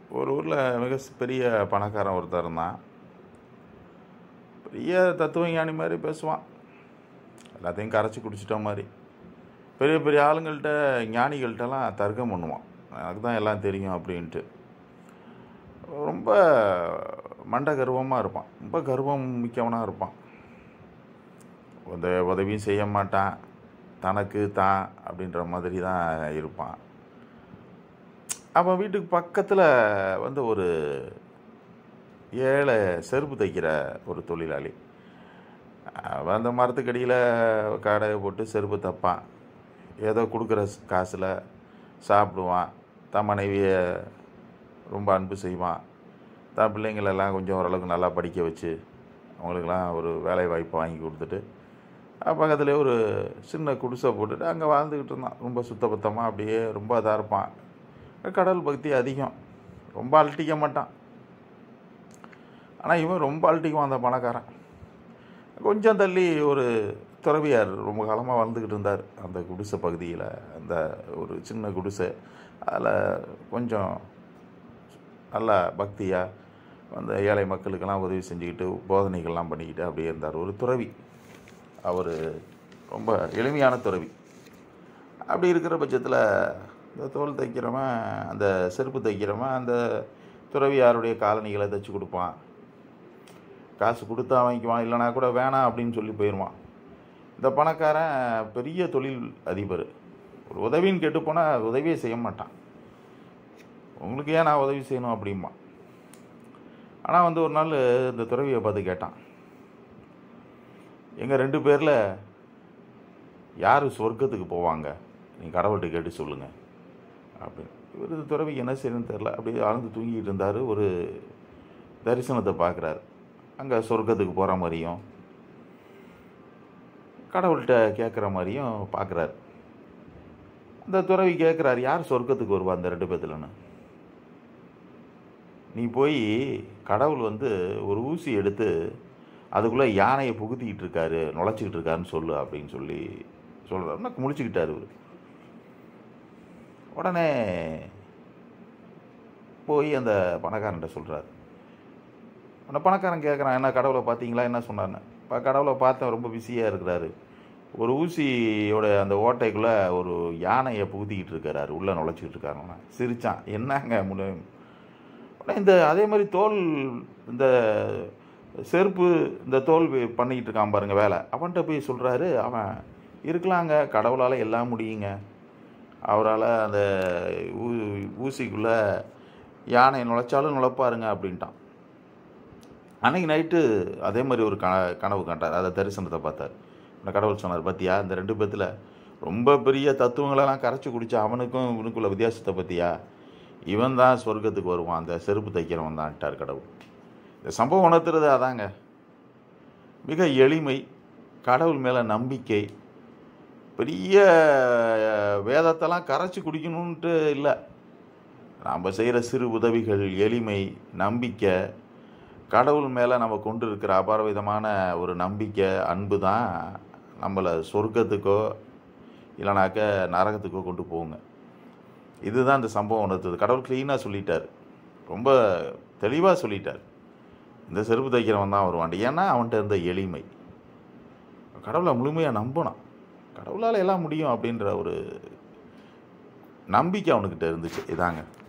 ஒரு ஊரில் பெரிய பணக்காரன் ஒருத்தர் இருந்தான். பெரிய தத்துவ ஞானி மாதிரி பேசுவான், எல்லாத்தையும் கரைச்சி குடிச்சிட்ட மாதிரி. பெரிய பெரிய ஆளுங்கள்கிட்ட ஞானிகள்கிட்டலாம் தர்க்கம் பண்ணுவான், எனக்கு தான் எல்லாம் தெரியும் அப்படின்ட்டு. ரொம்ப மண்ட கர்வமாக இருப்பான், ரொம்ப கர்வம் மிக்கவனாக இருப்பான். உதவியும் செய்ய மாட்டான், தனக்கு தான் அப்படின்ற மாதிரி தான் இருப்பான். அவன் வீட்டுக்கு பக்கத்தில் ஒரு ஏழை செருப்பு தைக்கிற ஒரு தொழிலாளி. அவன் அந்த மரத்துக்கடியில் கடையை போட்டு செருப்பு தைப்பான். ஏதோ கொடுக்குற காசில் சாப்பிடுவான். தன் மனைவியை ரொம்ப அன்பு செய்வான். தான் பிள்ளைங்களெல்லாம் கொஞ்சம் ஓரளவுக்கு நல்லா படிக்க வச்சு அவங்களுக்கெல்லாம் ஒரு வேலை வாய்ப்பை வாங்கி கொடுத்துட்டு பக்கத்துலேயே ஒரு சின்ன குடிசை போட்டுட்டு அங்கே வாழ்ந்துக்கிட்டு இருந்தான். ரொம்ப சுத்தபத்தமாக அப்படியே ரொம்ப இதாக இருப்பான். கடவுள் பக்தி அதிகம், ரொம்ப அழட்டிக்க மாட்டான். ஆனால் இவன் ரொம்ப அழட்டிக்குவான் அந்த பணக்காரன். கொஞ்சம் தள்ளி ஒரு துறவியார் ரொம்ப காலமாக வாழ்ந்துக்கிட்டு இருந்தார் அந்த குடிசை பகுதியில். அந்த ஒரு சின்ன குடிசை, அதில் கொஞ்சம் நல்லா பக்தியாக அந்த ஏழை மக்களுக்கெல்லாம் உதவி செஞ்சுக்கிட்டு போதனைகள்லாம் பண்ணிக்கிட்டு அப்படியே இருந்தார் ஒரு துறவி. அவர் ரொம்ப எளிமையான துறவி. அப்படி இருக்கிற பட்சத்தில் இந்த தோல் தைக்கிறவன், அந்த செருப்பு தைக்கிறவன் அந்த துறவியாருடைய காலணிகளை தைச்சி கொடுப்பான். காசு கொடுத்தா வாங்கிக்குவான், இல்லைனா கூட வேணாம் அப்படின்னு சொல்லி போயிடுவான். இந்த பணக்காரன் பெரிய தொழில் அதிபர். ஒரு உதவின்னு கேட்டு போனால் உதவியே செய்ய மாட்டான். உங்களுக்கு ஏன் நான் உதவி செய்யணும் அப்படிம்பான். ஆனால் ஒரு நாள் இந்த துறவியை பார்த்து கேட்டான், எங்கள் 2 பேரில் யார் சொர்க்கத்துக்கு போவாங்க, நீங்கள் கடவுள்கிட்ட கேட்டு சொல்லுங்கள் அப்படின்னு. இவர் துறவிக்கு என்ன செய்யணும்னு தெரில, அப்படியே ஆழ்ந்து தூங்கிட்டு இருந்தார். ஒரு தரிசனத்தை பார்க்குறாரு. அங்கே சொர்க்கத்துக்கு போகிற மாதிரியும் கடவுள்கிட்ட கேட்குற மாதிரியும் பார்க்குறாரு. அந்த துறவி கேட்குறாரு, யார் சொர்க்கத்துக்கு வருவா அந்த 2 பேர்த்துலன்னு? நீ போய் கடவுள் ஒரு ஊசி எடுத்து அதுக்குள்ளே யானையை புகுத்திக்கிட்டு இருக்காரு, நுழைச்சிக்கிட்டு இருக்காருன்னு சொல்லு அப்படின்னு சொல்லி சொல்கிறாருன்னா முழிச்சுக்கிட்டார் இவர். உடனே போய் அந்த பணக்காரன்ட்ட சொல்கிறார். அந்த பணக்காரன் கேட்குறான், என்ன கடவுளை பார்த்தீங்களா, என்ன சொன்னார்னு. கடவுளை பார்த்தேன், ரொம்ப பிஸியாக இருக்கிறாரு, ஒரு ஊசியோட அந்த ஓட்டைக்குள்ளே ஒரு யானையை புகுத்திக்கிட்டு இருக்காரு, உள்ளே நுழைச்சிக்கிட்டு இருக்காருன்னா. சிரித்தான், என்னங்க முடியும். உடனே அதே மாதிரி தோல், இந்த செருப்பு, இந்த தோல் பண்ணிக்கிட்டு இருக்கான் பாருங்க வேலை, அவன்கிட்ட போய் சொல்கிறாரு. அவன் இருக்கலாங்க, கடவுளால் எல்லாம் முடியுங்க, அவரால் அந்த ஊசிக்குள்ளே யானை நுழைச்சாலும் நுழைப்பாருங்க அப்படின்ட்டான். அன்றைக்கி நைட்டு அதே மாதிரி ஒரு கனவு கண்டார். அதை தரிசனத்தை பார்த்தார். அந்த கடவுள் சொன்னார், பார்த்தியா இந்த 2 பேர்த்தில் ரொம்ப பெரிய தத்துவங்களெல்லாம் கரைச்சி குடித்தா அவனுக்கும் இவனுக்குள்ள வித்தியாசத்தை பற்றியா, இவன் தான் சொர்க்கத்துக்கு வருவான், அந்த செருப்பு தைக்கிறவன் தான்ட்டார் கடவுள். இந்த சம்பவம் உணர்த்துறது அதாங்க, மிக எளிமை, கடவுள் மேலே நம்பிக்கை. பெரிய வேதத்தெல்லாம் கரைச்சி குடிக்கணுன்ட்டு இல்லை, நாம் செய்கிற சிறு உதவிகள், எளிமை, நம்பிக்கை, கடவுள் மேலே நம்ம கொண்டு இருக்கிற அபாரவிதமான ஒரு நம்பிக்கை, அன்பு தான் நம்மளை சொர்க்கத்துக்கோ இல்லைனாக்க நரகத்துக்கோ கொண்டு போகுங்க. இதுதான் இந்த சம்பவம் உணர்த்துது. கடவுள் க்ளீனாக சொல்லிட்டார், ரொம்ப தெளிவாக சொல்லிட்டார், இந்த செருப்பு தைக்கிறவன் தான் வருவான். ஏன்னா அவன்கிட்ட இருந்த எளிமை, கடவுளை முழுமையாக நம்பினான், கடவுளால் எல்லாம் முடியும் அப்படின்ற ஒரு நம்பிக்கை அவனுக்கிட்ட இருந்துச்சு. இதாங்க.